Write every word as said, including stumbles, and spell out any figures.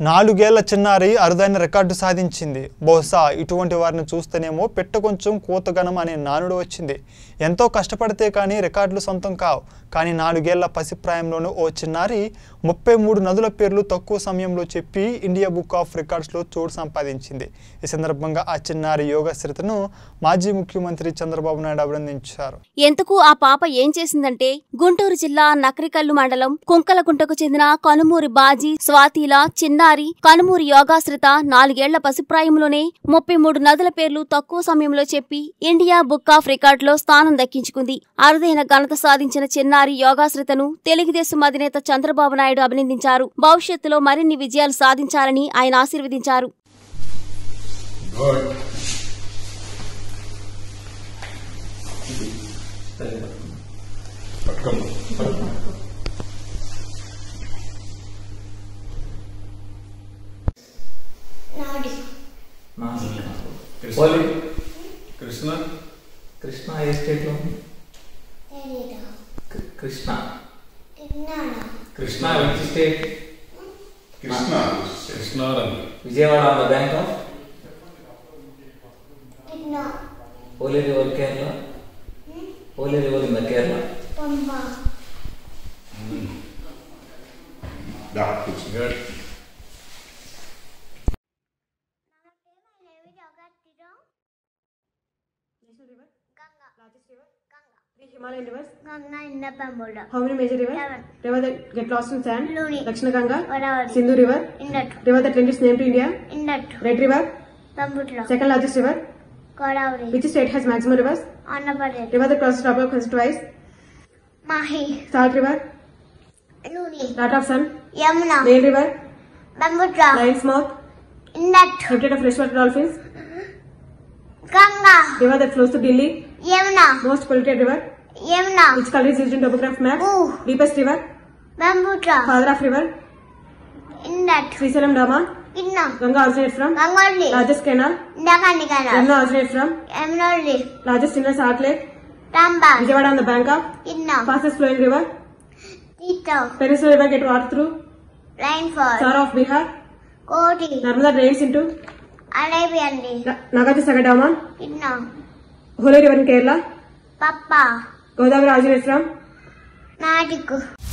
నాలుగేళ్ల చిన్నారి అరుదైన రికార్డు సాధించింది. బహుశా ఇటువంటి వారిని చూస్తేనేమో పెట్ట కొంచెం కోతగనం అనే నానుడు వచ్చింది. ఎంతో కష్టపడితే కానీ రికార్డులు సొంతం కావు. కానీ నాలుగేళ్ల పసిప్రాయంలోనూ ఓ చిన్నారి ముప్పై మూడు నదుల పేర్లు తక్కువ సమయంలో చెప్పి ఇండియా బుక్ ఆఫ్ రికార్డ్స్లో చోటు సంపాదించింది. ఈ సందర్భంగా ఆ చిన్నారి యోగశ్రీతను మాజీ ముఖ్యమంత్రి చంద్రబాబు నాయుడు అభినందించారు. ఎందుకు ఆ పాప ఏం చేసిందంటే, గుంటూరు జిల్లా నకరికల్లు మండలం కుంకలగుంటకు చెందిన కనుమూరి బాజీ స్వాతిల చిన్నారి కనుమూరి యోగాశ్రిత నాలుగేళ్ల పసిప్రాయంలోనే ముప్పై మూడు నదుల పేర్లు తక్కువ సమయంలో చెప్పి ఇండియా బుక్ ఆఫ్ రికార్డులో స్థానం దక్కించుకుంది. అరుదైన ఘనత సాధించిన చిన్నారి యోగాశ్రితను తెలుగుదేశం అధినేత చంద్రబాబు నాయుడు అభినందించారు. భవిష్యత్తులో మరిన్ని విజయాలు సాధించాలని ఆయన ఆశీర్వదించారు. కృష్ణ కృష్ణ ఏ స్టేట్ లో Krishna Krishna which state Krishna Krishna Vijayawada on the bank of holy river Kerala holy river in the Kerala good. River, Ganga, largest river, Ganga. Three Himalayan rivers, Ganga in the Pambola. How many major rivers? Seven. River that get lost in sand, Luni, Lakshana Ganga, Godavari, Sindhu river, Indus, river that lent its name to India, Indus, Red river, Pambutla, second largest river, Godavari. which state has maximum rivers? Andhra Pradesh, River that crosses tropical countries twice, Mahi, Salt river, Luni, Lot of sun, Yamuna, Nile river, Pambutla, Lion's mouth, Indus, habitat of freshwater dolphins, Ganga, river that flows to Delhi, Yamuna, most polluted river, Yamuna, which color is used in topograph map, Ooh, deepest river, Pambutla, father of river, Indus, Srisalam Dama, Inna, Ganga originates from, Gangoli, largest canal, Ndakanikana, Yamuna originates from, Emerald, largest inner salt lake, Tamba, Vijayawada on the bank of, Inna, fastest flowing river, Tito, Peninsula river get water through, Rainfall, Sara of Bihar, Koti, Narmada drains into, Arabian, Na- Nagaji Sagar Dam, Inna, Holy river in Kerala, Papa, Godavari originates from, Nadiku.